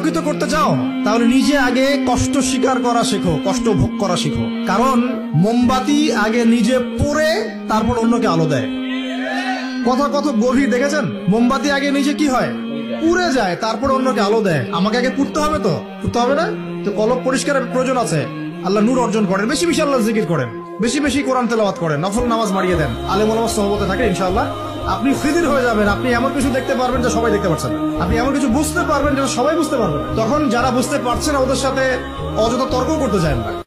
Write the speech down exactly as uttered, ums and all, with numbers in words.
আলোকিত করতে চাও তাহলে নিজে আগে কষ্ট স্বীকার করা শেখো, কষ্ট ভোগ করা শিখো। কারণ মোমবাতি আগে নিজে পড়ে তারপর অন্যকে আলো দেয়। কথা কত গভীর দেখেছেন? মোমবাতি আগে নিজে কি হয়, পুড়ে যায়, তারপর অন্যকে আলো দেয়। আমাকে আগে পুড়তে হবে, তো পুড়তে হবে না তো কলব পরিষ্কারের প্রয়োজন আছে। আল্লাহ নূর অর্জন করেন, বেশি বেশি আল্লাহ জিকির করেন, বেশি বেশি কোরআন তেলাওয়াত করেন, নফল নামাজ বাড়িয়ে দেন, আলেম ওলামার সোহবতে থাকে, ইনশাআল্লাহ আপনি ফিদির হয়ে যাবেন। আপনি এমন কিছু দেখতে পারবেন যে সবাই দেখতে পাচ্ছেন, আপনি এমন কিছু বুঝতে পারবেন যেটা সবাই বুঝতে পারবেন। তখন যারা বুঝতে পারছে না ওদের সাথে অযথা তর্ক করতে চান না।